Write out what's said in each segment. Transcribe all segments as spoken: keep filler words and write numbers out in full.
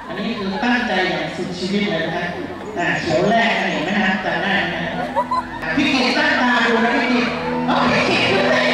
อันนี้คือตั้งใจอย่างสุดชีวิตเลยนะฮะอ่าเขียวแรกเห็นไหมฮะจำได้ไหมพี่กิตตั้งตาดูนะพี่กิตโอ้พี่กิตดูเลย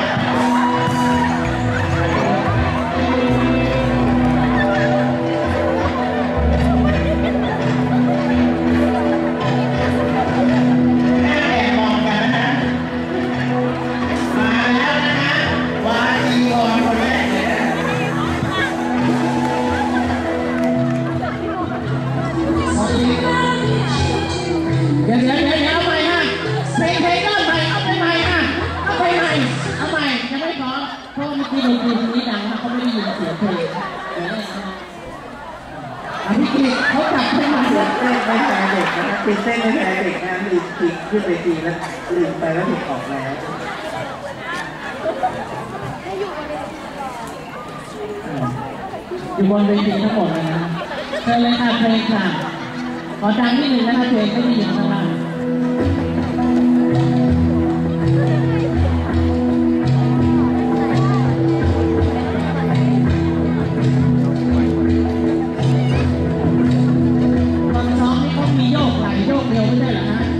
เดี๋ยวเดี๋ยวเดี๋ยวเอาใหม่ฮะเพลงเพลงเริ่มใหม่เอาไปใหม่ฮะเอาไปใหม่เอาใหม่ยังไม่พอเพราะเมื่อกี้ดนตรีตรงนี้ดังนะเขาไม่ได้ยินเสียงเพลงเดี๋ยวเลยนะอันนี้คือเขาจับขึ้นมาเสียงเต้นไม่แพ้เด็กนะเป็นเต้นไม่แพ้เด็กนะลืมจริงขึ้นไปทีแล้วลืมไปแล้วถูกออกแล้วอยู่บนเวทีทั้งหมดเลยนะเชิญเลยค่ะเพลงค่ะขอจำที่หนึ่งนะคะเพลงไม่ได้ยินข้างล่างตอนซ้อมนี่เขามีโยกไหลโยกเร็วไม่ใช่เหรอฮะ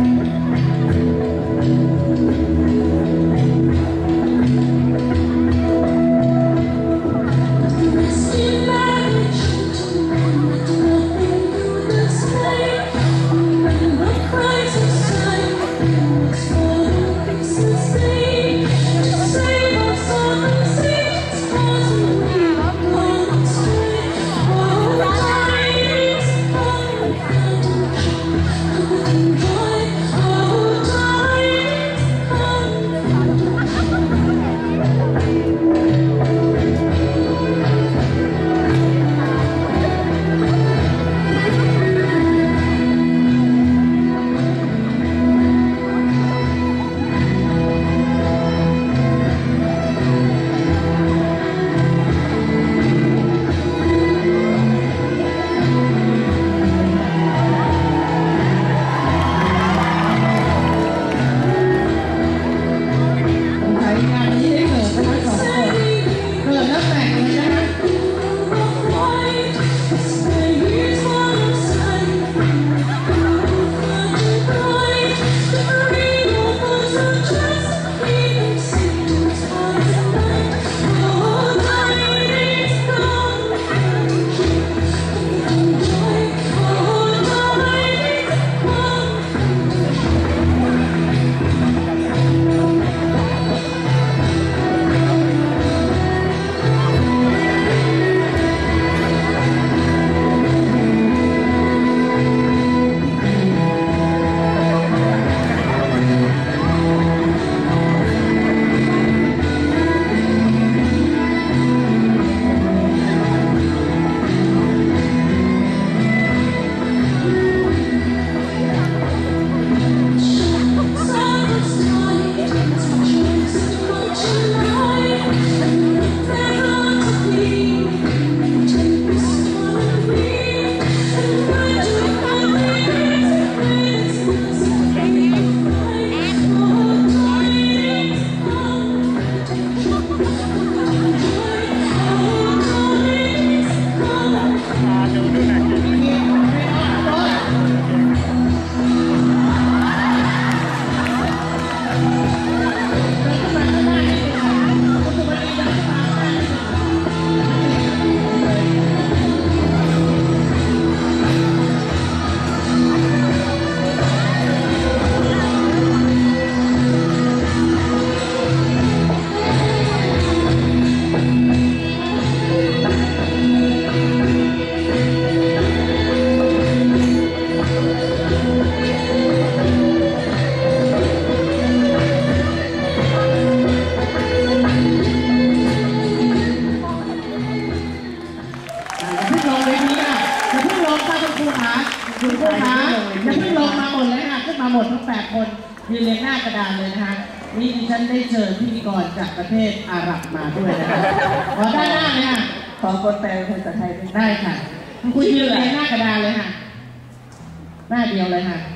หมดทั้งแปดคนยืนเรียงหน้ากระดานเลยนะคะนี่ดิฉันได้เชิญพิธีกรจากประเทศอาหรับมาด้วยนะคะขอด้านหน้าเลยค่ะขอคนแปลเป็นภาษาไทยได้ค่ะคุณยืนเรียงหน้ากระดานเลยค่ะหน้าเดียวเลยค่ะ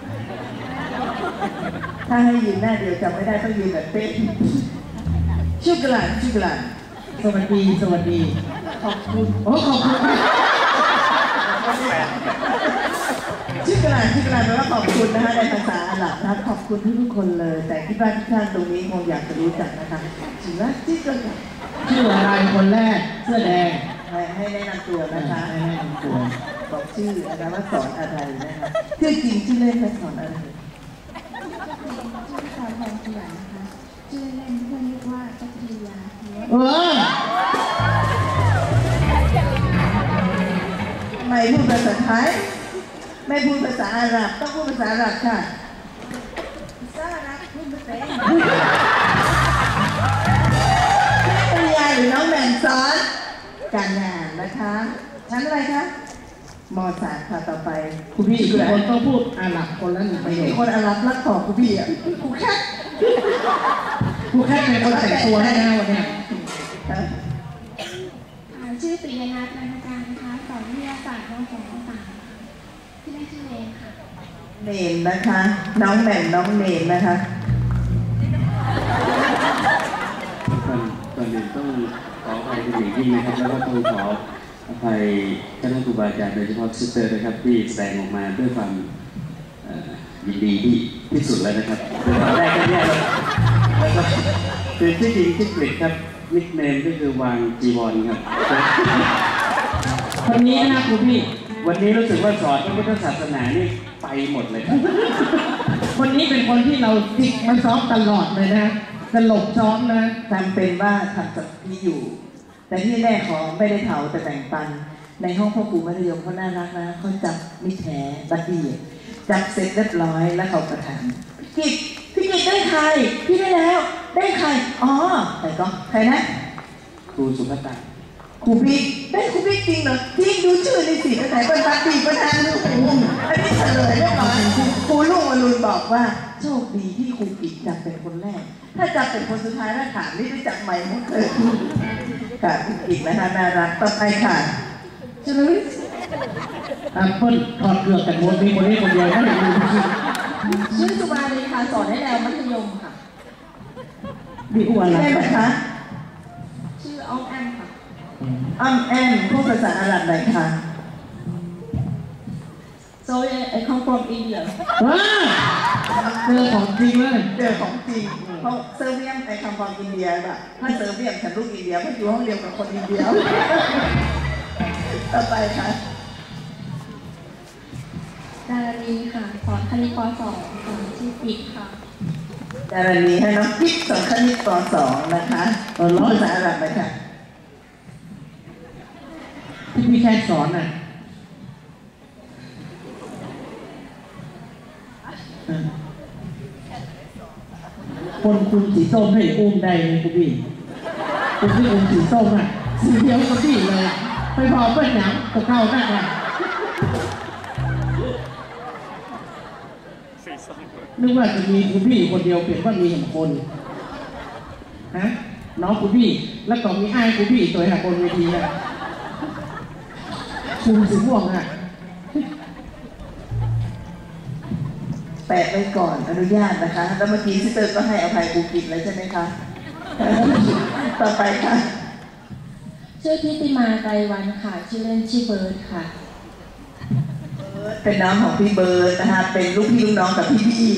ถ้าให้ยืนหน้าเดียวจำไม่ได้ต้องยืนแบบเป๊ะชื่อกระหล่ำชื่อกระหล่ำสวัสดีสวัสดีขอบคุณโอ้ขอบคุณกรชิกราแปลว่าขอบคุณนะคะในภาษาอาหรับนะคะขอบคุณทุกคนเลยแต่คิดว่าทุกท่านตรงนี้คงอยากจะรู้จักนะคะชื่อว่าชื่อกันชื่ออะไรคนแรกเสื้อแดงให้แนะนำตัวนะคะให้แนะนำตัวบอกชื่อนะคะว่าสอนอะไรนะคะชื่อจริงชื่อเล่นและสอนอะไรชื่อสอนแทนเขียนนะคะชื่อเล่นเพื่อนเรียกว่าจักรียาเออไม่พูดภาษาไทยไม่พูดภาษาอาหรับต้องพูดภาษาอาหรับค่ะภาษาอาหรับพูดไม่เป็นภรรยาหรือน้องแหม่มสอนการงานนะคะชั้นอะไรคะม.สามค่ะต่อไปคุณพี่ทุกคนต้องพูดอาหรับคนละหนึ่งประโยคคนอาหรับรักต่อคุณพี่อ่ะครูแค่ครูแค่เป็นคนแต่งตัวให้นะวันนี้ชื่อปิยนัทนันทการนะคะสอนวิทยาศาสตร์ม.สอง ม.สามที่ได้ชื่อเองค่ะเนมนะคะน้องแหม่มน้องเนมนะคะก่อนก่อนอื่นต้องขออภัยเป็นอย่างยิ่งนะครับแล้วก็ต้องขออภัยท่านครูบาอาจารย์โดยเฉพาะซิสเตอร์นะครับที่แสดงออกมาด้วยความยินดีที่ที่สุดแล้วนะครับตอนแรกก็แย่แล้วแล้วก็คือที่จริงที่กฤษครับนิกเนมก็คือวางจีวรครับวันนี้นะครูพี่วันนี้รู้สึกว่าสอนพระพุทธศาสนานี่ไปหมดเลยครับคนนี้เป็นคนที่เราจิกมันซ้อมตลอดเลยนะตลกซ้อมนะทำเป็นว่าทำกับพี่อยู่แต่ที่แน่ขอไม่ได้เผาแต่แบ่งปันในห้องพ่อครูมัธยมเขาน่ารักนะเขาจับมิแท้บัดดี้จับเสร็จเรียบร้อยแล้วเขากระถางพี่กิจพี่กิจได้ใครพี่ได้แล้วได้ใครอ๋อแต่ก็ใครนะครูสุภัตตาครูบิ๊กได้ครูบิ๊กจริงเหรอจริงดูชื่อในสีไหนเป็นบัดดี้ประธานลูกอันนี้เฉลยเรียบร้อยครูลุงวรุณบอกว่าโชคดีที่ครูกิจจับเป็นคนแรกถ้าจับเป็นคนสุดท้ายแล้วถามนี่ได้จับใหม่หมดเลยค่ะอีกนะคะน่ารักต่อไปค่ะชื่อลุยอ่าเพิ่นถอดเกลือแต่หมดมีคนนี้คนเดียวไม่ได้ดูชื่อสุมาลีค่ะสอนให้แนวมัธยมค่ะมีอ้วนอะไรคะชื่ออ้อมแอมค่ะอ้อมแอมพูดภาษาอาหรับไหนคะ so I come from India ว้าเจอของจริงเลยเจอของจริงเพราะเซอร์เบียมไอคำความอินเดียแบบถ้าเซอร์เบียมฉันลูกอินเดียเพราะอยู่ห้องเดียวกับคนอินเดียต่อไปค่ะดารานีค่ะสอนคณิตป.สองสอนชื่อปิ๊กค่ะดารานีให้น้องปิ๊กสอนคณิตป.สองนะคะเออร้องภาษาอาหรับไหมคะที่พี่แค่สอนน่ะคนคุณสีส้มให้อุ้มได้เลยคุณพี่คุณพี่อุ้มสีส้มอ่ะสีเดียวกับพี่เลยไปพอเปิ้ลหนังกับเข้าได้อ่ะนึกว่าจะมีคุณพี่คนเดียวเปลี่ยนว่ามีสองคนฮะน้องคุณพี่แล้วก็มีไอ้คุณพี่ตัวหาคนเวทีอ่ะชูสีม่วงอ่ะแปะไว้ก่อนอนุญาตนะคะแล้วเมื่อกี้ซิสเตอร์ก็ให้อภัยครูกิจแล้วใช่ไหมคะต่อไปค่ะชื่อทิติมาไกรวันค่ะชื่อเล่นชื่อเบิร์ดค่ะเป็นน้องของพี่เบิร์ดนะคะเป็นลูกพี่ลูกน้องกับพี่พี่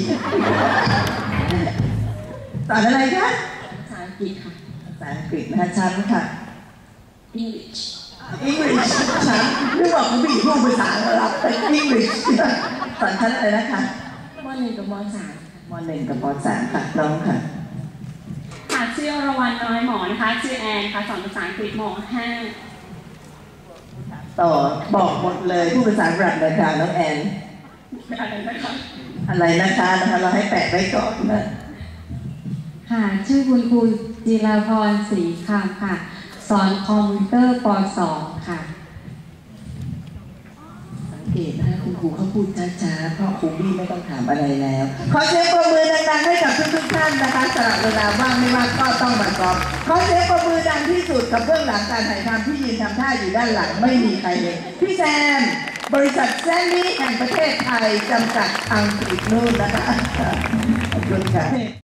สอนอะไรคะภาษาอังกฤษค่ะภาษาอังกฤษนะคะชั้นค่ะ English English ชั้นไม่บอกเขาพี่พูดภาษาอาหรับแต่ English สอนชั้นอะไรนะคะม.หนึ่งกับม.สามม.หนึ่งกับม.สามค่ะน้องค่ะค่ะชื่ออรวรรณน้อยหมอนะคะชื่อแอนค่ะสอนภาษาอังกฤษม.ห้าต่อบอกหมดเลยผู้ภาษาอังกฤษเลยค่ะน้องแอนอะไรนะคะอะไรนะคะนะคะเราให้แปะไว้ก่อนนะค่ะชื่อคุณครูจิราพรศรีคำค่ะสอนคอมพิวเตอร์ป.สองค่ะสังเกตนะคะคุณครูเขาพูดช้าๆเพราะครูบี้ไม่ต้องถามอะไรแล้วขอเสียงปรบมือดังๆให้กับทุกๆท่านนะคะสำหรับเวลาว่างไม่ว่างก็ต้องมากอบขอเสียงปรบมือดังที่สุดกับเบื้องหลังการถ่ายทำที่ยืนทำท่าอยู่ด้านหลังไม่มีใครเลยพี่แซมบริษัทแซมมี่แห่งประเทศไทยจำกัดอังกฤษนู่นนะคะขอบคุณค่ะ